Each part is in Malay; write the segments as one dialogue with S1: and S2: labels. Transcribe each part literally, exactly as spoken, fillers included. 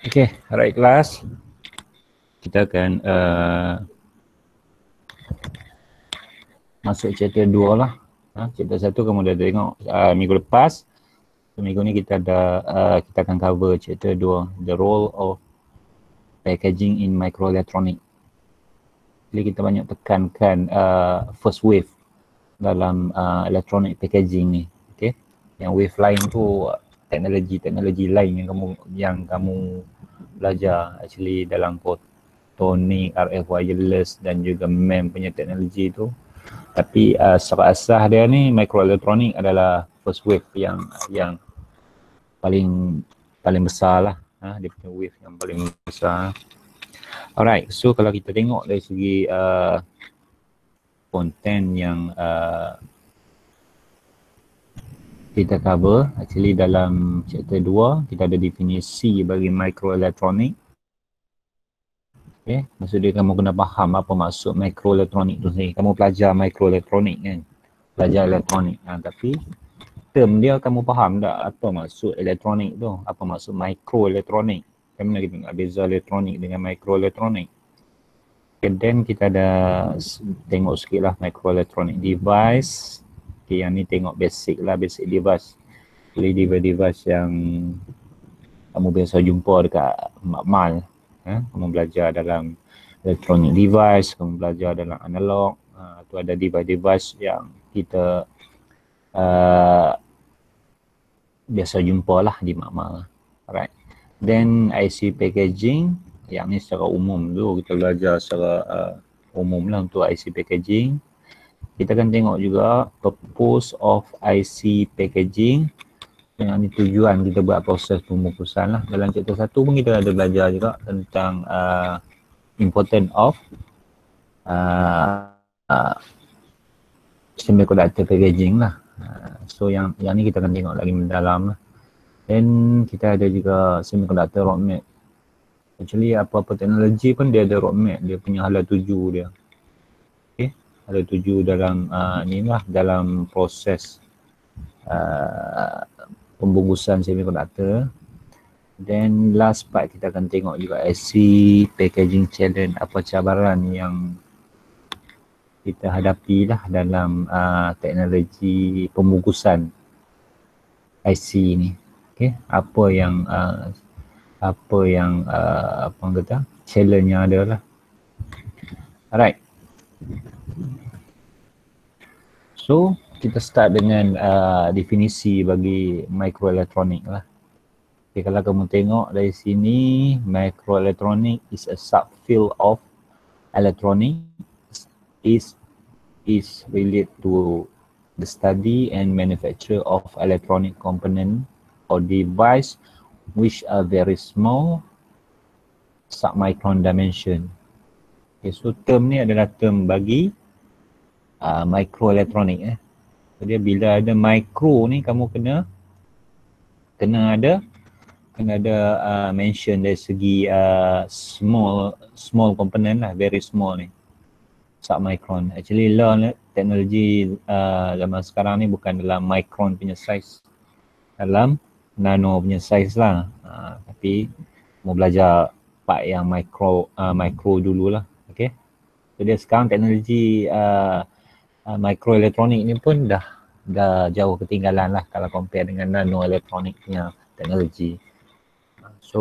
S1: Okay, alright kelas. Kita akan uh, masuk chapter dua lah. Ha, chapter satu kamu dah tengok uh, minggu lepas. So, minggu ni kita ada uh, kita akan cover chapter dua, the role of packaging in microelectronic. Jadi kita banyak tekankan uh, first wave dalam uh, electronic packaging ni. Okay, yang wave lain tu teknologi-teknologi lain yang kamu yang kamu belajar actually dalam photonic, R F wireless dan juga M E M punya teknologi tu. Tapi uh, secara asas dia ni microelectronic adalah first wave yang yang paling paling besar lah. Ha, dia punya wave yang paling besar. Alright, so kalau kita tengok dari segi uh, konten yang uh, kita cover, actually dalam chapter dua kita ada definisi bagi microelectronic. Okay, maksud dia kamu kena faham apa maksud microelectronic tu sendiri. Kamu pelajar microelectronic kan, pelajar elektronik. Ha, tapi term dia kamu faham tak apa maksud elektronik tu, apa maksud microelectronic. Kamu nak tengok beza elektronik dengan microelectronic. Okay, then kita ada tengok sikit lah microelectronic device. Okay, yang ni tengok basic lah, basic device. Jadi device-device yang kamu biasa jumpa dekat makmal. Ha? Kamu belajar dalam electronic device, kamu belajar dalam analog. Ha, tu ada device-device yang kita uh, biasa jumpa lah di makmal. Alright. Then I C packaging, yang ni secara umum dulu kita belajar secara uh, umum lah untuk I C packaging. Kita akan tengok juga purpose of I C packaging. Yang ni tujuan kita buat proses pembungkusan lah. Dalam chapter satu pun kita ada belajar juga tentang uh, important of uh, uh, semiconductor packaging lah. Uh, so yang yang ni kita akan tengok lagi mendalam lah. Dan kita ada juga semiconductor roadmap. Actually apa-apa teknologi pun dia ada roadmap, dia punya hala tuju dia. Okay, hala tuju dalam uh, ni lah, dalam proses uh, pembungkusan semiconductor. Then last part kita akan tengok juga I C packaging challenge, apa cabaran yang kita hadapi lah dalam uh, teknologi pembungkusan I C ni. Okay, apa yang uh, apa yang uh, apa orang kata challenge yang ada lah. Alright, so kita start dengan uh, definisi bagi microelectronic lah. Okay, kalau kamu tengok dari sini, microelectronic is a subfield of electronic, is is related to the study and manufacture of electronic component or device which are very small submicron dimension. Okay, so term ni adalah term bagi uh, microelectronic eh. Jadi bila ada micro ni kamu kena kena ada kena ada uh, mention dari segi uh, small small component lah, very small ni, submicron. Actually law teknologi uh, zaman sekarang ni bukan dalam micron punya size, dalam nano punya size lah. Uh, tapi mau belajar part yang micro uh, micro dululah. Okay, jadi sekarang teknologi uh, Uh, microelectronic ni pun dah dah jauh ketinggalan lah kalau compare dengan nano electronic punya teknologi. So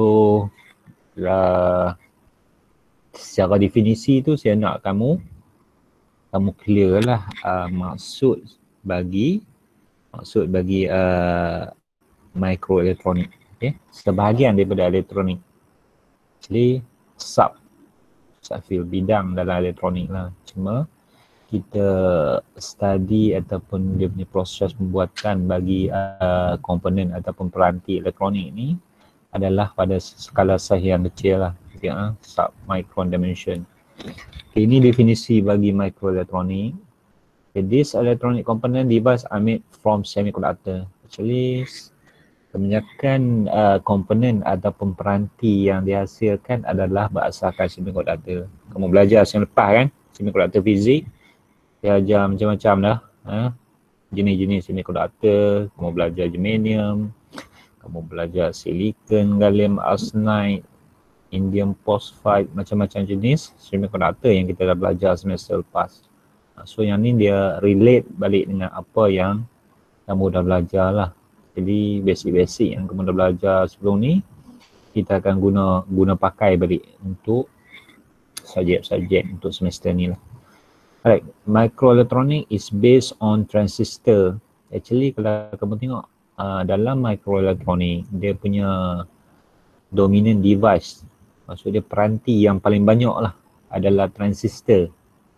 S1: uh, secara definisi tu saya nak kamu kamu clear lah uh, maksud bagi maksud bagi uh, microelectronic. Okay, sebahagian daripada elektronik. Jadi sub subfield bidang dalam elektronik lah. Cuma kita study ataupun dia punya proses pembuatan bagi uh, komponen ataupun peranti elektronik ni adalah pada skala size yang kecil lah, ya, submicron dimension. Okay, ini definisi bagi microelectronic. Okay, this electronic component device are made from semiconductor. Actually kebanyakan uh, komponen ataupun peranti yang dihasilkan adalah berdasarkan semiconductor. Kamu belajar yang lepas kan, semiconductor fizik. Dia ajar macam-macam dah, ha? Jenis-jenis semiconductor, kamu belajar germanium, kamu belajar silicon, gallium arsenide, indium phosphide, macam-macam jenis semiconductor yang kita dah belajar semester lepas. So yang ni dia relate balik dengan apa yang kamu dah belajar lah. Jadi basic-basic yang kamu dah belajar sebelum ni kita akan guna guna pakai balik untuk subjek-subjek untuk semester ni lah. Alright, microelectronic is based on transistor. Actually kalau kamu tengok uh, dalam microelectronic dia punya dominant device, maksud dia peranti yang paling banyak lah adalah transistor.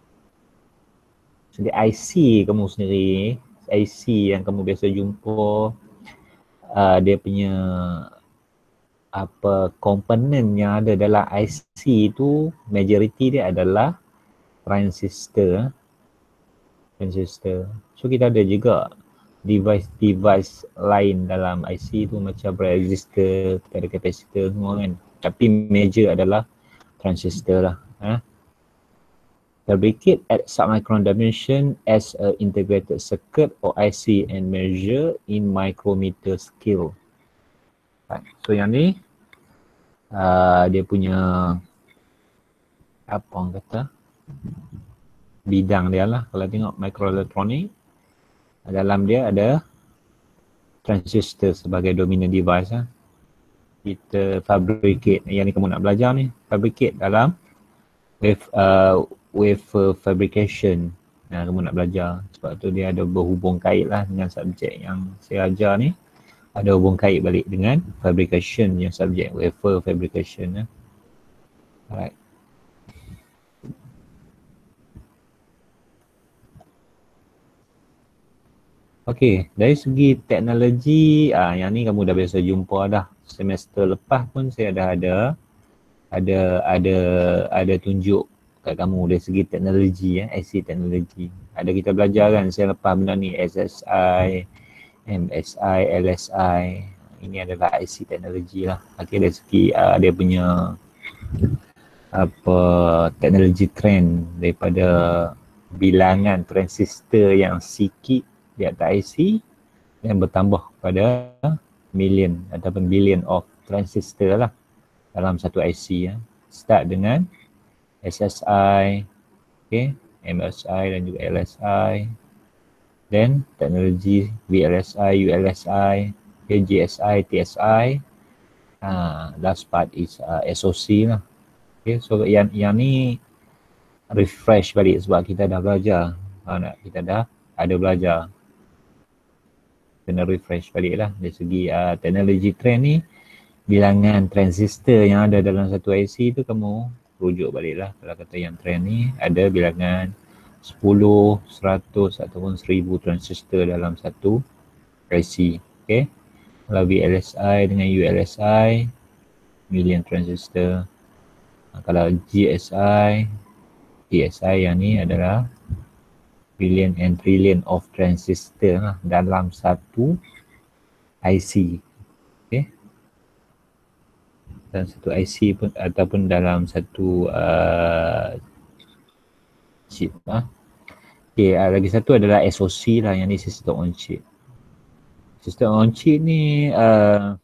S1: Jadi I C kamu sendiri, I C yang kamu biasa jumpa, uh, dia punya apa komponen yang ada dalam I C tu majority dia adalah transistor. Transistor. So kita ada juga device-device lain dalam I C tu macam resistor, kita ada capacitor semua kan. Tapi major adalah transistor lah. Ha? Fabricate at submicron dimension as a integrated circuit or I C and measure in micrometer scale. Right. So yang ni uh, dia punya apa orang kata bidang dia lah. Kalau tengok microelectronic, dalam dia ada transistor sebagai dominant device lah. Kita fabricate, yang ni kamu nak belajar ni, fabricate dalam with uh, with uh, fabrication. Nah, kamu nak belajar. Sebab tu dia ada berhubung kait lah dengan subjek yang saya ajar ni. Ada hubung kait balik dengan fabrication yang subjek wafer fabrication. Eh. Alright. Okey, dari segi teknologi, ah, yang ni kamu dah biasa jumpa dah. Semester lepas pun saya dah ada ada ada ada tunjuk kat kamu dari segi teknologi, eh, I C teknologi. Ada kita belajar kan saya lepas benda ni, S S I, M S I, L S I. Ini adalah I C teknologi lah. Okey, dari segi uh, dia punya apa teknologi trend daripada bilangan transistor yang sikit di atas I C dan bertambah pada million ataupun billion of transistor lah dalam satu I C ya. Start dengan S S I, okay, M S I dan juga L S I, then teknologi V L S I, U L S I, okay, G S I, T S I. Uh, last part is uh, S O C lah. Okay, so yang yang ni refresh balik sebab kita dah belajar. Ha, nak kita dah ada belajar. Kena refresh balik lah dari segi uh, teknologi trend ni. Bilangan transistor yang ada dalam satu I C tu kamu rujuk balik lah. Kalau kata yang trend ni ada bilangan sepuluh, seratus ataupun seribu transistor dalam satu I C. Okay. Kalau V L S I dengan U L S I, million transistor. Kalau G S I, T S I yang ni adalah billion and trillion of transistor lah dalam satu I C. Okay. Dalam satu I C pun ataupun dalam satu uh, chip lah. Okay, uh, lagi satu adalah S O C lah, yang ni system on chip. System on chip ni uh,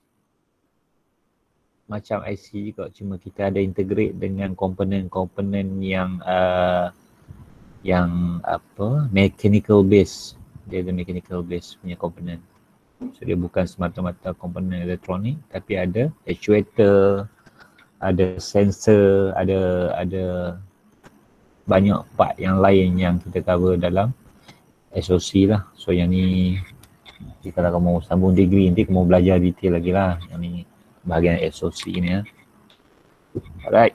S1: macam I C juga, cuma kita ada integrate dengan komponen-komponen yang uh, yang apa mechanical base. Dia ada mechanical base punya komponen. So dia bukan semata-mata komponen elektronik, tapi ada actuator, ada sensor, ada ada banyak part yang lain yang kita cover dalam S O C lah. So yang ni kalau kamu sambung degree nanti kamu belajar detail lagi lah yang ni bahagian S O C ni ya. Alright.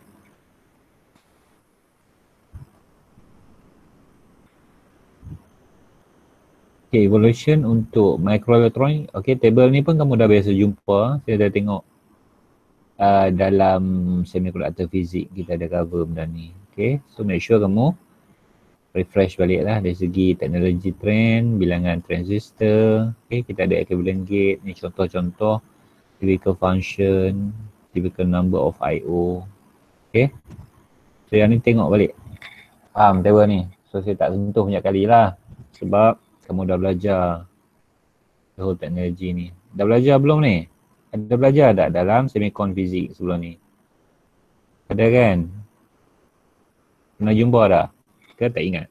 S1: Okay, evolution untuk microelectronic. Okay, table ni pun kamu dah biasa jumpa. Saya dah tengok uh, dalam semiconductor fizik kita ada cover benda ni. Okay, so make sure kamu refresh balik lah dari segi teknologi trend, bilangan transistor. Okay, kita ada equivalent gate. Ni contoh-contoh typical function, typical number of I O. Okay, so yang ni tengok balik. Faham table ni? So saya tak sentuh banyak kali lah sebab kamu dah belajar the whole teknologi ni. Dah belajar belum ni? Ada belajar tak dalam semicon fizik sebelum ni? Ada kan? Pernah jumpa tak? Ke tak ingat?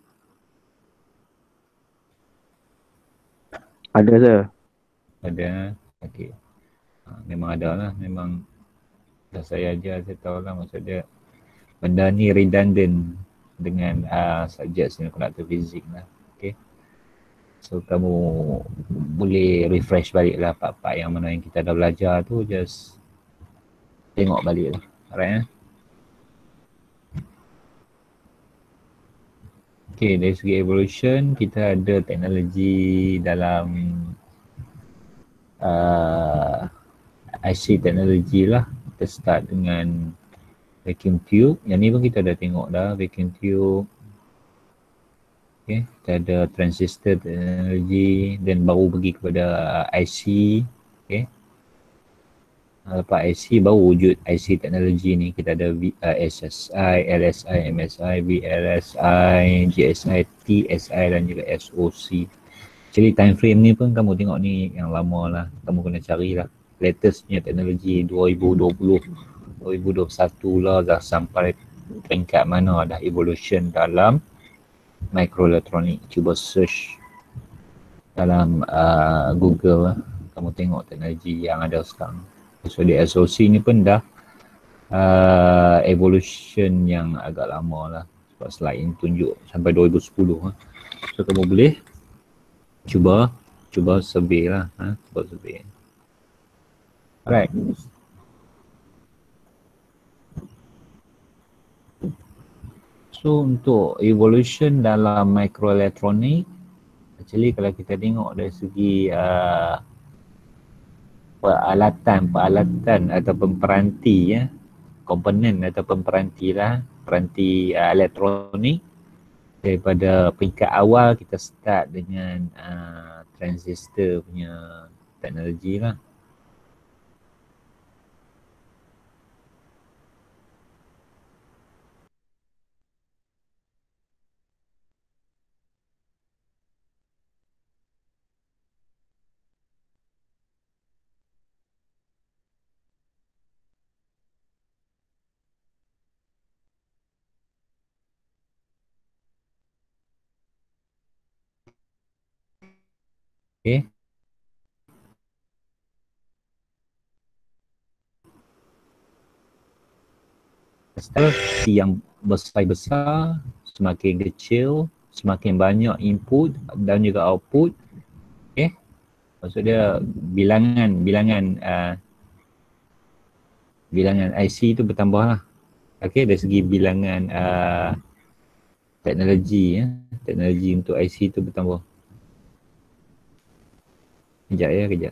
S2: Ada je.
S1: Ada. Okey. Ha, memang ada lah. Memang dah saya ajar, saya tahu lah maksud dia. Benda ni redundant dengan uh, subjek semiconductor fizik lah. Okay. So kamu boleh refresh balik lah part-part yang mana yang kita dah belajar tu, just tengok balik lah. Alright eh? Okay, dari segi evolution, kita ada teknologi dalam uh, I C teknologi lah. Kita start dengan vacuum tube. Yang ni pun kita dah tengok dah, vacuum tube. Okay, kita ada transistor teknologi, dan baru pergi kepada I C. Okay. Lepas I C baru wujud I C teknologi ni. Kita ada v, uh, S S I, L S I, M S I, V L S I, G S I, T S I dan juga S O C. Jadi time frame ni pun kamu tengok ni yang lama lah. Kamu kena carilah latest punya teknologi dua ribu dua puluh, dua ribu dua puluh satu lah dah sampai peringkat mana dah evolution dalam microelectronic. Cuba search dalam uh, Google lah. Kamu tengok teknologi yang ada sekarang. So di S O C ni pun dah uh, evolution yang agak lama lah. Sebab slide ini tunjuk sampai dua ribu sepuluh lah. So kamu boleh cuba cuba survey lah. Ha? Cuba survey. Alright. So untuk evolution dalam microelectronic, actually kalau kita tengok dari segi uh, peralatan, peralatan ataupun peranti ya, komponen ataupun peranti lah, peranti uh, elektronik, daripada peringkat awal kita start dengan uh, transistor punya teknologi lah. Okay. Yang besar-besar, semakin kecil, semakin banyak input dan juga output. Okay. Maksud dia bilangan, bilangan uh, bilangan I C tu bertambah lah. Okay, dari segi bilangan uh, teknologi ya, teknologi untuk I C tu bertambah. Kejap ya, kejap.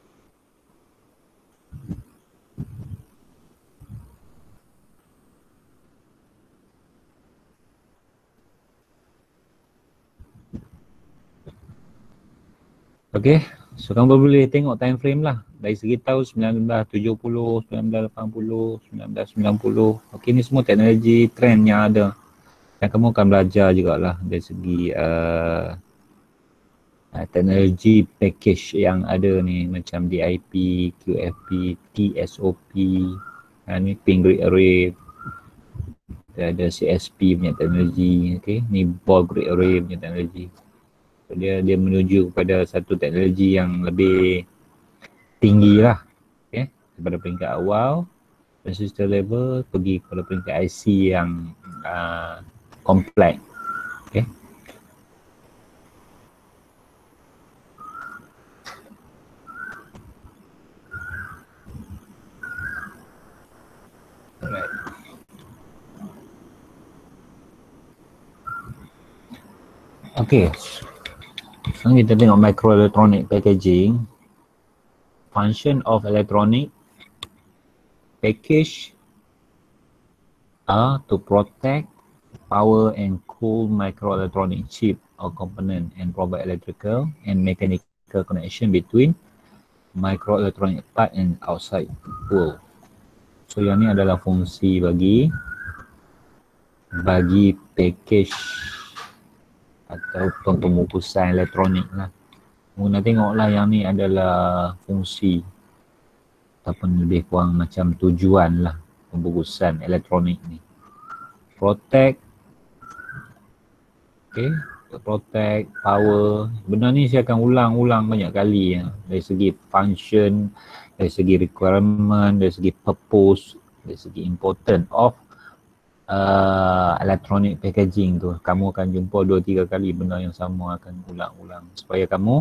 S1: Okay, so kamu boleh tengok time frame lah. Dari segi tahun sembilan belas tujuh puluh, sembilan belas lapan puluh, sembilan belas sembilan puluh. Okay, ni semua teknologi trend yang ada. Dan kamu akan belajar jugalah dari segi uh, uh, teknologi package yang ada ni. Macam D I P, Q F P, T S O P, uh, ni pin grid array. Ada C S P punya teknologi. Okay, ni ball grid array punya teknologi. Dia dia menuju kepada satu teknologi yang lebih tinggi lah, okay, daripada peringkat awal transistor level pergi kepada peringkat I C yang uh, kompleks. Okay. Alright. Okay. Sekarang kita tengok microelectronic packaging. Function of electronic package are to protect, power and cool microelectronic chip or component and provide electrical and mechanical connection between microelectronic part and outside world. So yang ni adalah fungsi bagi bagi package ataupun pemukusan elektronik lah. Muna tengoklah yang ni adalah fungsi ataupun lebih kurang macam tujuan lah pembungkusan elektronik ni. Protect, okay, protect, power, benda ni saya akan ulang-ulang banyak kali ya. Dari segi function, dari segi requirement, dari segi purpose, dari segi important of uh, electronic packaging tu. Kamu akan jumpa dua tiga kali benda yang sama akan ulang-ulang supaya kamu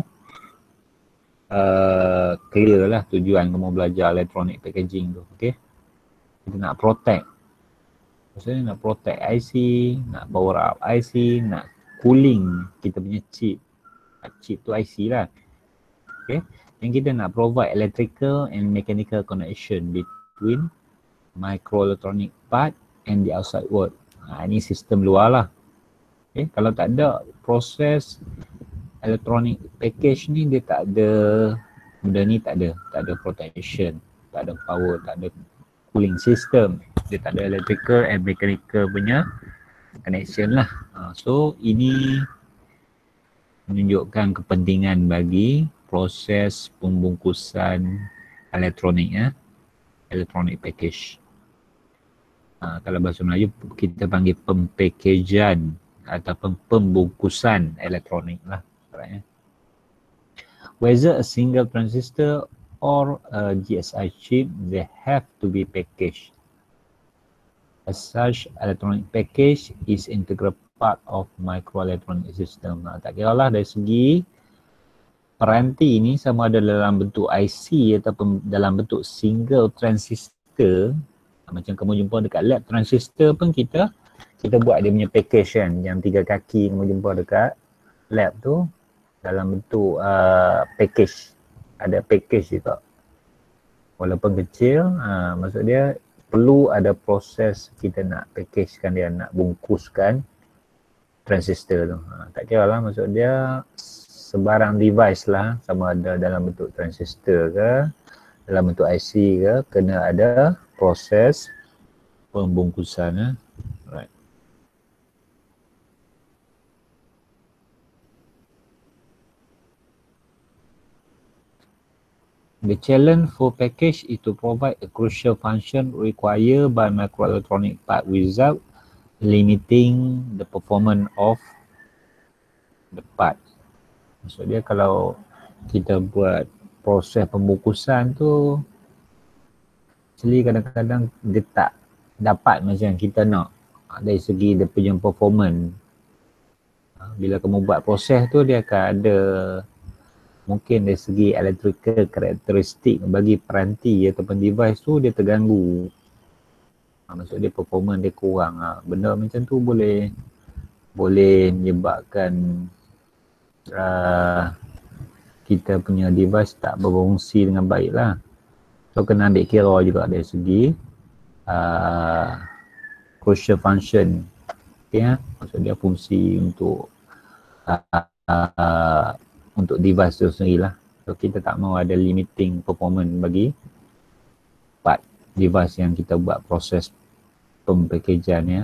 S1: uh, clear lah tujuan kamu belajar electronic packaging tu. Okay, kita nak protect. Maksudnya nak protect I C, nak power up I C, nak cooling kita punya chip. Chip tu I C lah. Okay. Dan kita nak provide electrical and mechanical connection between microelectronic part and the outside world. Ha, ini sistem luar lah. Okay. Kalau tak ada proses electronic package ni, dia tak ada, benda ni tak ada. Tak ada protection, tak ada power, tak ada cooling system. Dia tak ada electrical and mechanical punya connection lah. Ha, so ini menunjukkan kepentingan bagi proses pembungkusan elektronik ya, electronic package. Ha, kalau bahasa Melayu kita panggil pempackagean ataupun pembungkusan elektronik lah. Ya. Whether a single transistor or a G S I chip, they have to be packaged. As such, electronic package is integral part of microelectronic system. Nah, tak kira lah dari segi peranti ini sama ada dalam bentuk I C ataupun dalam bentuk single transistor. Macam kamu jumpa dekat lab transistor pun kita kita buat dia punya package kan, yang tiga kaki kamu jumpa dekat lab tu dalam bentuk uh, package. Ada package juga. Walaupun kecil, uh, maksud dia perlu ada proses kita nak packagekan dia, nak bungkuskan transistor tu. Ha, tak kira lah, maksud dia sebarang device lah, sama ada dalam bentuk transistor ke, dalam bentuk I C ke, kena ada proses pembungkusan. Eh. Right. The challenge for package is to provide a crucial function required by microelectronic part without limiting the performance of the part. Maksud dia kalau kita buat proses pembungkusan tu, actually kadang-kadang dia tak dapat macam kita nak dari segi dia punya performance. Bila kamu buat proses tu, dia akan ada mungkin dari segi electrical karakteristik bagi peranti ataupun device tu dia terganggu. Ha, maksud dia performance dia kurang. Ha. Benda macam tu boleh boleh menyebabkan uh, kita punya device tak berfungsi dengan baik lah. So kena ambil kira juga dari segi uh, crucial function. Okay, ha? Maksud dia fungsi untuk uh, uh, untuk device tu sendiri lah. So kita tak mahu ada limiting performance bagi part device yang kita buat proses pempackagean ya.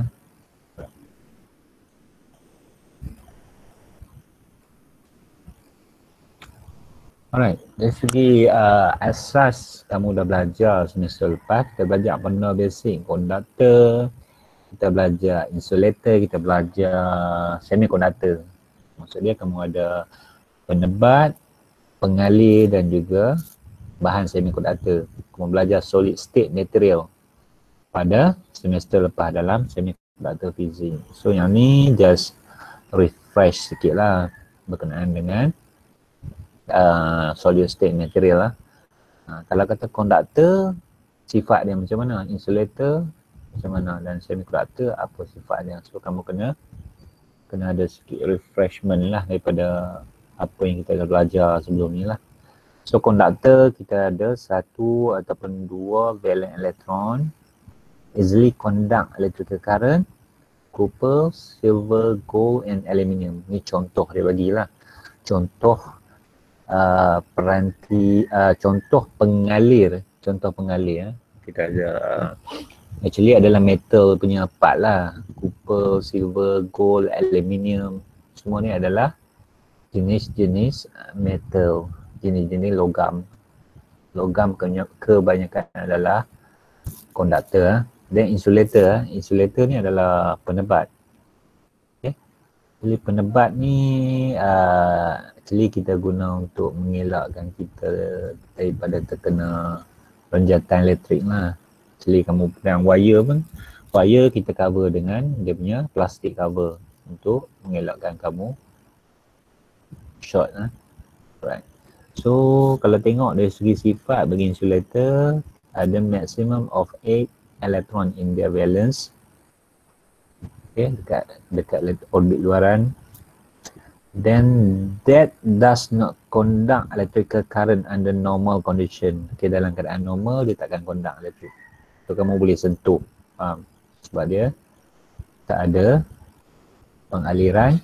S1: Alright, dari segi uh, asas kamu dah belajar semester lepas, kita belajar benda basic, conductor, kita belajar insulator, kita belajar semiconductor. Maksudnya kamu ada penebat, pengalir dan juga bahan semiconductor. Kamu belajar solid state material pada semester lepas dalam semiconductor physics. So yang ni just refresh sikit lah berkenaan dengan uh, solid state material lah. Uh, kalau kata conductor, sifat dia macam mana? Insulator macam mana? Dan semiconductor apa sifat dia? So kamu kena kena ada sikit refreshment lah daripada apa yang kita dah belajar sebelum ni lah. So conductor kita ada satu ataupun dua valent electron, easily conduct electrical current, copper, silver, gold and aluminium. Ni contoh dia bagilah. Contoh uh, peranti, uh, contoh pengalir, contoh pengalir. Eh. Kita ada, actually adalah metal punya part lah. Copper, silver, gold, aluminium. Semua ni adalah jenis-jenis metal, jenis-jenis logam. Logam kebanyakan adalah konduktor. Then insulator, insulator ni adalah penebat. Okay. Jadi penebat ni uh, actually kita guna untuk mengelakkan kita daripada terkena renjatan elektrik lah. Actually kamu pegang wire pun, wire kita cover dengan dia punya plastik cover untuk mengelakkan kamu short lah. Right. So kalau tengok dari segi sifat bagi insulator, ada maximum of eight electron in their valence. Okay, dekat dekat orbit luaran. Then that does not conduct electrical current under normal condition. Okay, dalam keadaan normal dia takkan conduct elektrik. So kamu boleh sentuh. Faham? Sebab dia tak ada pengaliran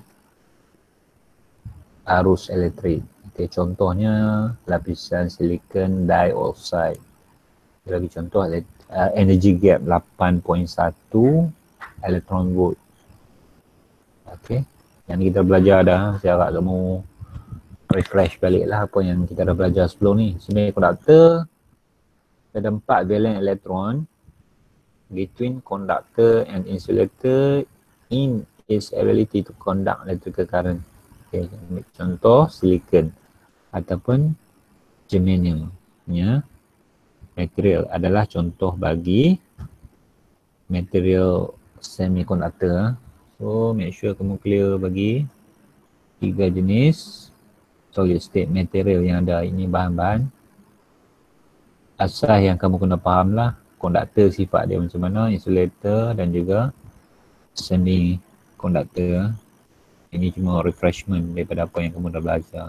S1: arus elektrik. Okay, contohnya lapisan silicon dioxide. Lagi contoh uh, energy gap lapan perpuluhan satu elektron volt. Okay. Yang ni kita belajar dah, saya harap kamu refresh balik lah apa yang kita dah belajar sebelum ni. Semiconductor ada empat valent elektron between conductor and insulator in its ability to conduct electrical current. Okay. Contoh silicon ataupun germanium nya material adalah contoh bagi material semiconductor. So make sure kamu clear bagi tiga jenis solid state material yang ada ini, bahan-bahan asas yang kamu kena faham lah. Konduktor sifat dia macam mana, insulator dan juga semiconductor. Ini cuma refreshment daripada apa yang kamu dah belajar.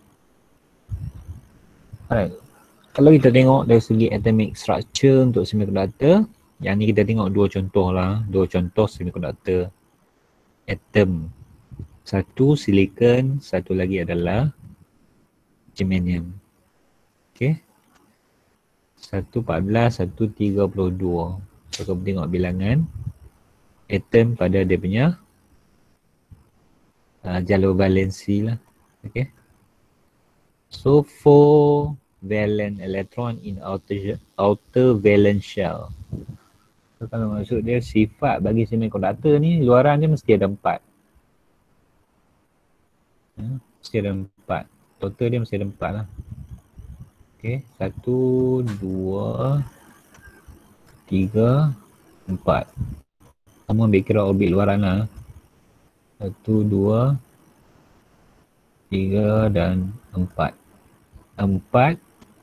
S1: Alright. Kalau kita tengok dari segi atomic structure untuk semiconductor, yang ni kita tengok dua contoh lah, dua contoh semiconductor atom. Satu silicon, satu lagi adalah germanium. Okay. satu empat belas, satu tiga puluh dua. So kamu tengok bilangan atom pada dia punya uh, jalur valensi lah. Okay. So four valent electron in outer, outer valence shell. So kalau maksud dia sifat bagi semiconductor ni, luaran dia mesti ada empat. Hmm, mesti ada empat. Total dia mesti ada empat lah. Okay, satu, dua, tiga, empat. Kamu ambil kira orbit luaran lah. Satu, dua, tiga dan empat. Empat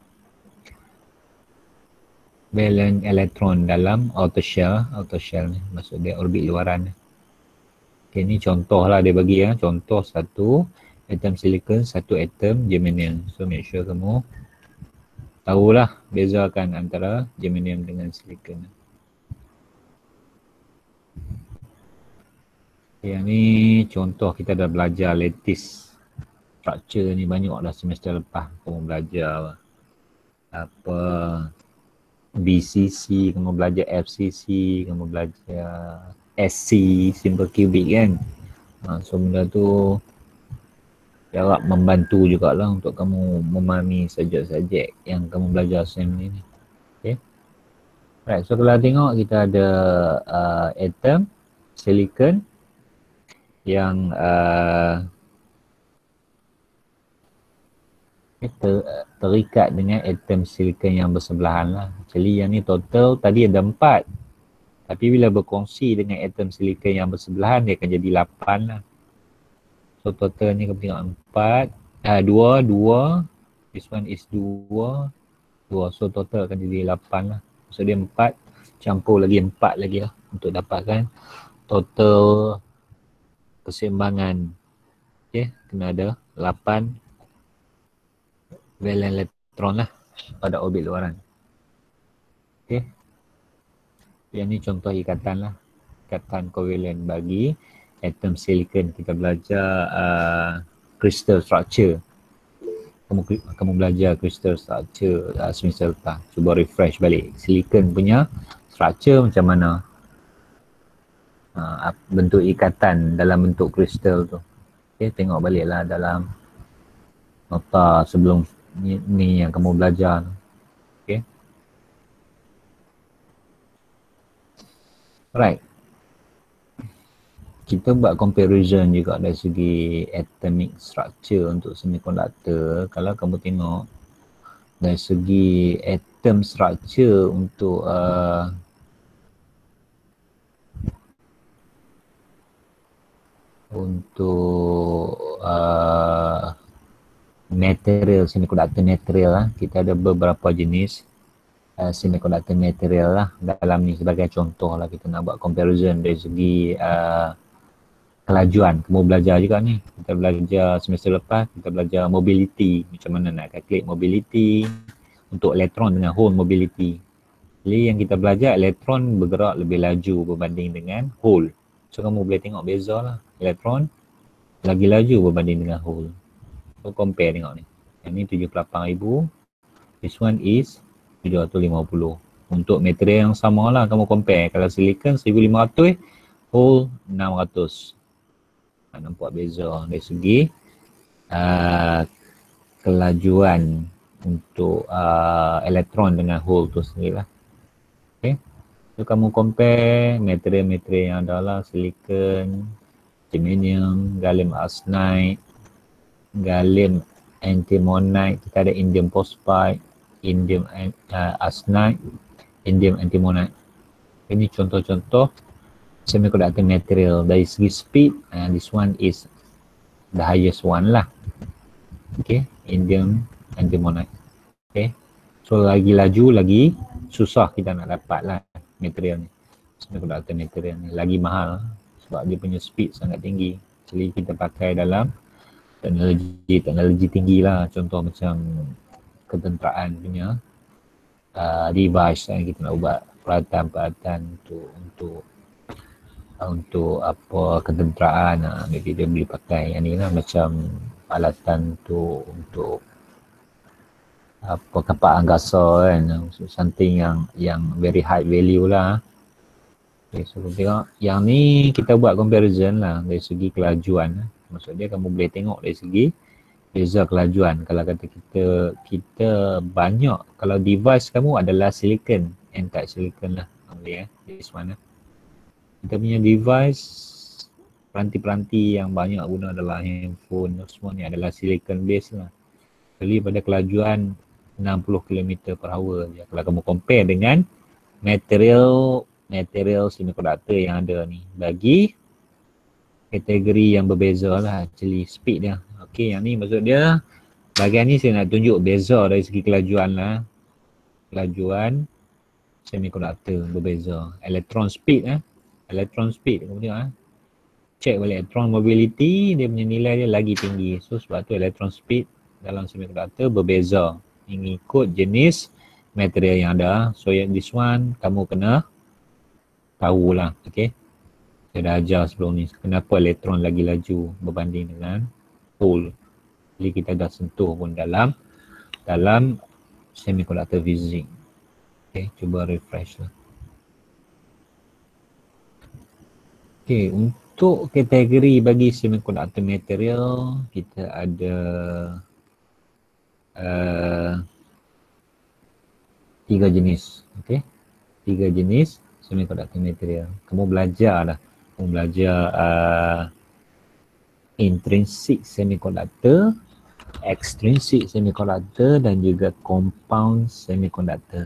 S1: valent elektron dalam outer shell. Outer shell ni maksud dia orbit luaran. Okay, ni contoh lah dia bagi ya. Contoh satu atom silicon, satu atom germanium. So make sure kamu tahulah bezakan antara germanium dengan silicon. Okay, yang ni contoh kita dah belajar lattice structure ni, banyak dah semester lepas kamu belajar apa B C C, kamu belajar F C C, kamu belajar S C, simple cubic kan. Ha, so benda tu harap membantu jugalah untuk kamu memahami subjek-subjek yang kamu belajar sem ni. Okay. Right, so kalau tengok kita ada uh, atom silicon yang uh, ter, terikat dengan atom silicon yang bersebelahan lah. Actually yang ni total tadi ada empat. Tapi bila berkongsi dengan atom silicon yang bersebelahan, dia akan jadi lapan lah. So total ni kamu tengok empat, ah, dua, dua. This one is dua, dua. So total akan jadi lapan lah. So dia empat, campur lagi empat lagi lah untuk dapatkan total keseimbangan. Okay, kena ada lapan valent elektron lah pada orbit luaran. Okay. Yang ni contoh ikatan lah. Ikatan kovalent bagi atom silicon. Kita belajar uh, crystal structure. Kamu kamu belajar crystal structure uh, semester lepas. Cuba refresh balik. Silicon punya structure macam mana. Uh, bentuk ikatan dalam bentuk kristal tu. Okay, tengok baliklah dalam nota sebelum Ni, ni yang kamu belajar. Okay. Right. Kita buat comparison juga dari segi atomic structure untuk semiconductor. Kalau kamu tengok dari segi atom structure untuk uh, untuk uh, material, semiconductor material lah, kita ada beberapa jenis uh, semiconductor material lah dalam ni. Sebagai contoh lah, kita nak buat comparison dari segi uh, kelajuan. Kamu belajar juga ni, kita belajar semester lepas, kita belajar mobility, macam mana nak calculate mobility untuk elektron dengan hole mobility. Jadi yang kita belajar, elektron bergerak lebih laju berbanding dengan hole. So kamu boleh tengok beza lah, elektron lagi laju berbanding dengan hole. So compare tengok ni, yang ni tujuh puluh lapan ribu, this one is tujuh ratus lima puluh. Untuk material yang sama lah kamu compare, kalau silicon seribu lima ratus, hole enam ratus. Nampak beza dari segi uh, kelajuan untuk uh, elektron dengan hole tu sendiri lah. Okay. So kamu compare material-material yang ada lah, silicon, germanium, gallium arsenide, gallium antimonide, kita ada indium phosphide, indium uh, arsenide, indium antimonide. Ini contoh-contoh semiconductor material. Dari segi speed, uh, this one is the highest one lah. Okay, indium antimonide. Okay, so lagi laju, lagi susah kita nak dapat lah material ni. Semiconductor material ni lagi mahal sebab dia punya speed sangat tinggi. Jadi kita pakai dalam teknologi teknologi tinggi lah. Contoh macam ketenteraan punya uh, device yang kita nak buat peralatan-peralatan untuk untuk untuk apa ketenteraan, uh, maybe dia boleh pakai yang ni lah, macam alatan tu untuk apa kapal angkasa kan, something yang yang very high value lah. Okay, so tengok yang ni kita buat comparison lah dari segi kelajuan. Maksudnya kamu boleh tengok dari segi beza kelajuan. Kalau kata kita kita banyak, kalau device kamu adalah silicon, n-type silicon lah, boleh eh, this one lah. Kita punya device, peranti-peranti yang banyak guna adalah handphone, semua ni adalah silicon base lah. Jadi pada kelajuan enam puluh kilometer per hour je. Kalau kamu compare dengan material material semiconductor yang ada ni, bagi kategori yang berbeza lah actually speed dia. Okey, yang ni maksud dia, bahagian ni saya nak tunjuk beza dari segi kelajuan lah. Kelajuan semiconductor berbeza. Electron speed eh. Electron speed, kamu tengok eh. Check balik electron mobility, dia punya nilai dia lagi tinggi. So sebab tu electron speed dalam semiconductor berbeza. Mengikut jenis material yang ada. So yang this one kamu kena tahulah. Okay. Saya dah ajar sebelum ni kenapa elektron lagi laju berbanding dengan hole. Jadi kita dah sentuh pun dalam dalam semiconductor physics. Okay, cuba refresh lah. Okay, untuk kategori bagi semiconductor material, kita ada uh, tiga jenis. Okay, tiga jenis semiconductor material. Kamu belajar dah. Kamu belajar uh, intrinsic semiconductor, extrinsic semiconductor dan juga compound semiconductor.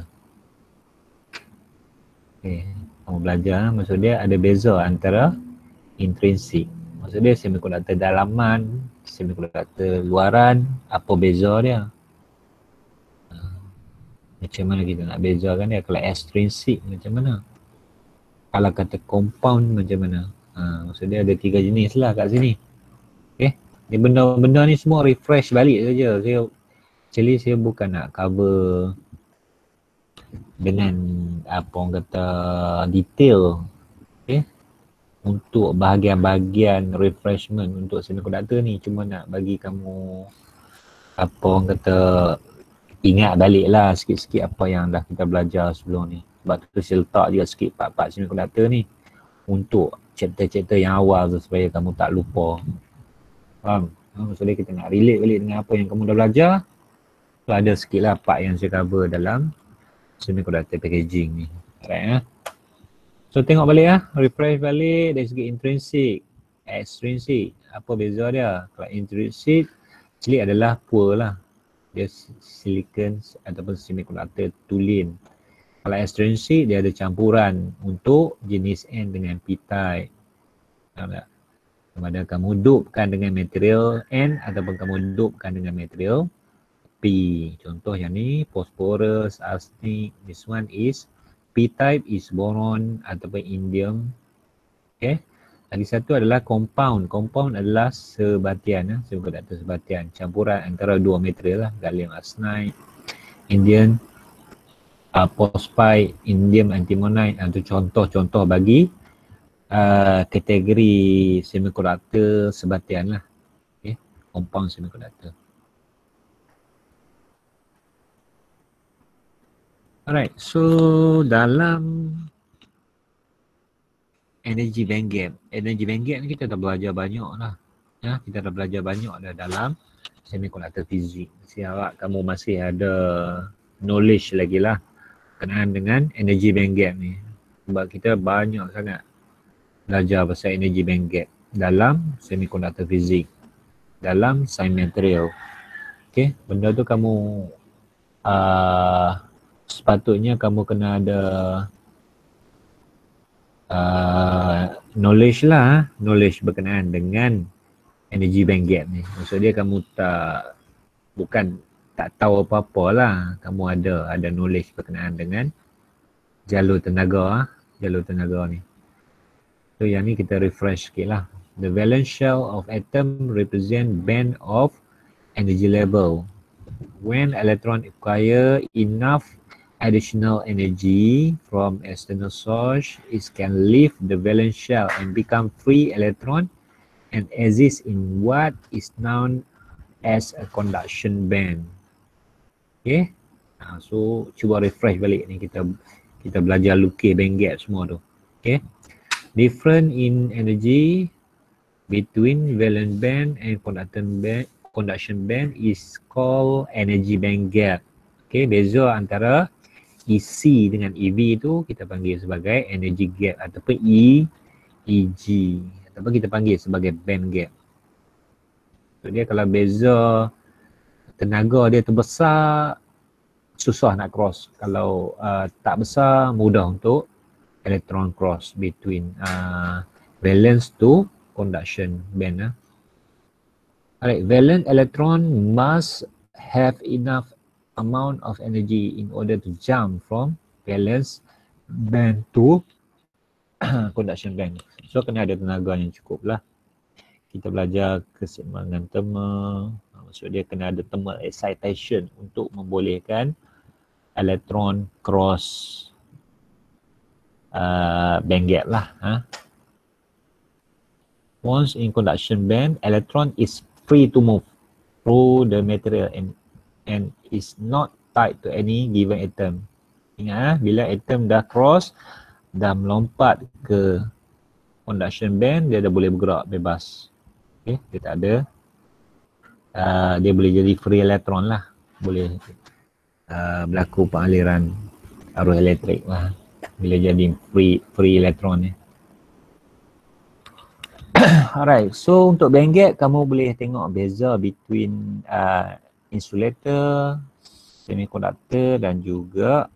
S1: Okay. Kamu belajar, maksud dia ada beza antara intrinsik. Maksud dia semiconductor dalaman, semiconductor luaran, apa beza dia? Macam mana kita nak bezakan dia? Kalau extrinsic macam mana? Kalau kata compound macam mana? Ha, maksud dia ada tiga jenis lah kat sini. Okay. Ni benda-benda ni semua refresh balik saja. Saya actually saya bukan nak cover dengan apa orang kata detail, okay, untuk bahagian-bahagian refreshment untuk semiconductor ni. Cuma nak bagi kamu apa orang kata ingat balik lah sikit-sikit apa yang dah kita belajar sebelum ni. Sebab tu saya letak juga sikit part-part semiconductor ni untuk chapter-chapter yang awal tu supaya kamu tak lupa. Faham? Maksudnya kita nak relate balik dengan apa yang kamu dah belajar. So ada sikit lah part yang saya cover dalam semiconductor packaging ni. Alright, eh? So So tengok balik lah, refresh balik dari segi intrinsic, extrinsic. Apa beza dia? Kalau intrinsic, actually adalah poor lah. Dia silicon ataupun semiconductor tulen. Kalau extrinsic, dia ada campuran untuk jenis N dengan P-type. Tahu tak? Sama ada kamu dupkan dengan material N ataupun kamu dupkan dengan material P. Contoh yang ni, phosphorus, arsenic, this one is P-type is boron ataupun indium. Okay. Lagi satu adalah compound. Compound adalah sebatian, eh? semiconductor sebatian. Campuran antara dua material lah. Gallium arsenide, indium, uh, phosphide, indium antimonide. Itu contoh-contoh bagi uh, kategori semiconductor sebatian lah. Okay. Compound semiconductor. Alright, so dalam energy band gap, energy band gap ni kita dah belajar banyak lah. Ya, kita dah belajar banyak dah dalam semiconductor fizik. Mesti harap kamu masih ada knowledge lagi lah berkenaan dengan energy band gap ni. Sebab kita banyak sangat belajar pasal energy band gap dalam semiconductor fizik, dalam sains material. Okay, benda tu kamu uh, sepatutnya kamu kena ada uh, knowledge lah, knowledge berkenaan dengan energy band gap ni. Maksud dia kamu tak, bukan tak tahu apa-apa lah, kamu ada ada knowledge berkenaan dengan jalur tenaga, jalur tenaga ni. So yang ni kita refresh sikit lah. The valence shell of atom represent band of energy level. When electron acquire enough additional energy from external source, it can leave the valence shell and become free electron and exist in what is known as a conduction band. Okay, nah, so cuba refresh balik ni, kita kita belajar lukis band gap semua tu. Okay, different in energy between valence band and conduction band, conduction band is called energy band gap. Okay, beza antara E C dengan E V tu kita panggil sebagai energy gap ataupun E, E G ataupun kita panggil sebagai band gap. So dia kalau beza tenaga dia tu besar, susah nak cross. Kalau uh, tak besar, mudah untuk electron cross between uh, valence to conduction band. Uh. Alright, valence electron must have enough amount of energy in order to jump from valence band to conduction band. So kena ada tenaga yang cukup lah. Kita belajar keseimbangan thermal, maksud dia kena ada thermal excitation untuk membolehkan elektron cross uh, band gap lah. Ha? Once in conduction band, electron is free to move through the material and and is not tied to any given atom. Ingat, bila atom dah cross, dah melompat ke conduction band, dia dah boleh bergerak bebas. Okay, dia tak ada, uh, dia boleh jadi free electron lah. Boleh uh, berlaku pengaliran arus elektrik lah bila jadi free free electron ni. Alright, so untuk band gap, kamu boleh tengok beza between uh, insulator, semiconductor dan juga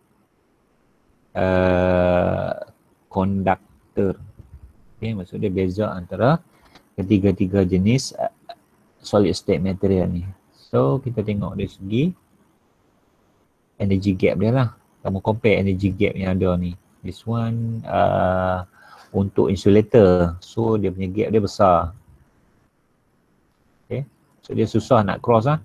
S1: uh, conductor. Okay, maksud dia beza antara ketiga-tiga jenis uh, solid state material ni. So kita tengok dari segi energy gap dia lah. Kamu compare energy gap yang ada ni. This one uh, untuk insulator, so dia punya gap dia besar. Okay, so dia susah nak cross lah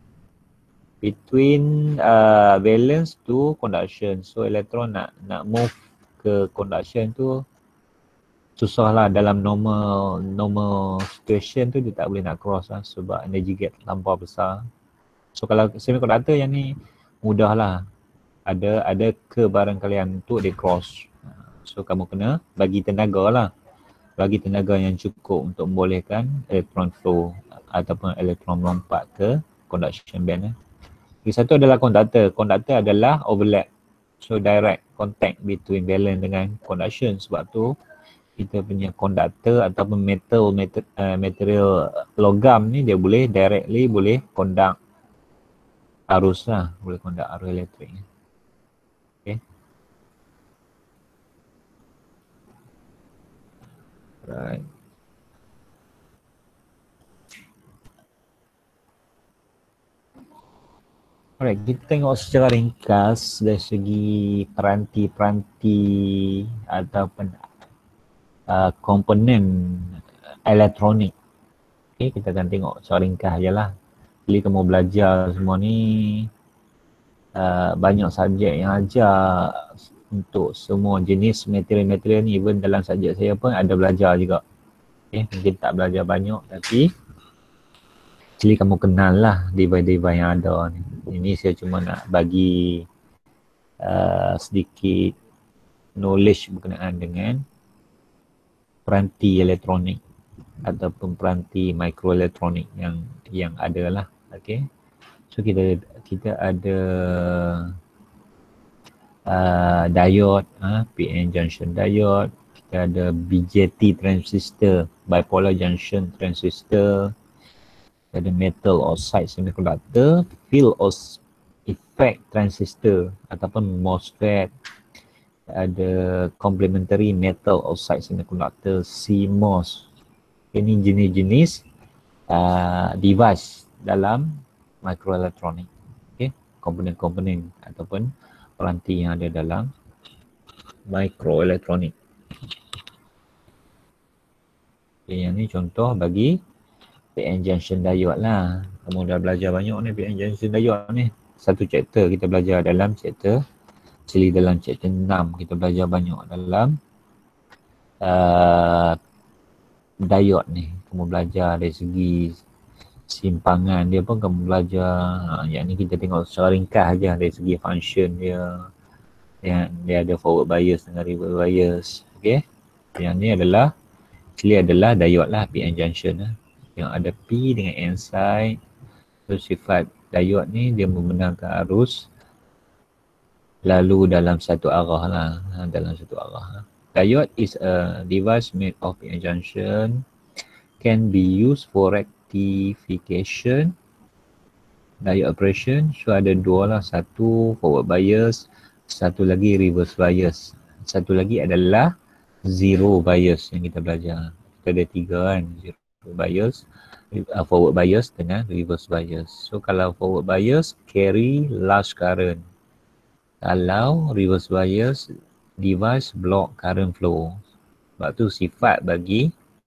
S1: between uh, valence to conduction. So elektron nak nak move ke conduction tu susah lah. Dalam normal normal situation tu dia tak boleh nak cross lah sebab energy gap terlampau besar. So kalau semiconductor yang ni mudah lah, ada ada kebarangkalian untuk dia cross. So kamu kena bagi tenaga lah, bagi tenaga yang cukup untuk membolehkan elektron flow ataupun elektron melompat ke conduction band. Eh. Yang satu adalah conductor. Conductor adalah overlap. So direct contact between valence dengan conduction. Sebab tu kita punya conductor ataupun metal, metal uh, material logam ni dia boleh directly boleh conduct arus lah, boleh conduct arus elektrik. Okay. Right. Alright, kita tengok secara ringkas dari segi peranti-peranti ataupun uh, komponen elektronik. Okay, kita akan tengok secara ringkas je lah. Jadi kamu belajar semua ni, uh, banyak subjek yang ajar untuk semua jenis material-material ni. Even dalam subjek saya pun ada belajar juga. Okay, mungkin tak belajar banyak tapi jadi kamu kenal lah device-device yang ada ni. Ini saya cuma nak bagi uh, sedikit knowledge berkenaan dengan peranti elektronik ataupun peranti mikroelektronik yang yang ada lah. Okay. So kita kita ada uh, diode, uh, P N junction diode. Kita ada B J T transistor, bipolar junction transistor. Ada metal oxide semiconductor, field effect transistor ataupun MOSFET. Ada complementary metal oxide semiconductor, C MOS. Ini jenis-jenis uh, device dalam microelektronik. Okay, komponen-komponen ataupun peranti yang ada dalam microelektronik. Okay, yang ni contoh bagi P N junction diode lah. Kamu dah belajar banyak ni P N junction diode ni. Satu chapter kita belajar dalam chapter, actually dalam chapter enam kita belajar banyak dalam uh, diode ni. Kamu belajar dari segi simpangan dia pun kamu belajar. Ha, yang ni kita tengok secara ringkas aja dari segi function dia. Yang dia ada forward bias dengan reverse bias. Okay. Yang ni adalah actually adalah diode lah, P N junction lah. Yang ada P dengan N side. So sifat diode ni dia membenarkan arus lalu dalam satu arah lah, dalam satu arah. Diode is a device made of P N junction, can be used for rectification diode operation. So ada dua lah, satu forward bias, satu lagi reverse bias, satu lagi adalah zero bias yang kita belajar. Kita ada tiga kan, zero bias, uh, forward bias dengan reverse bias. So kalau forward bias carry large current, kalau reverse bias device block current flow. Sebab tu sifat bagi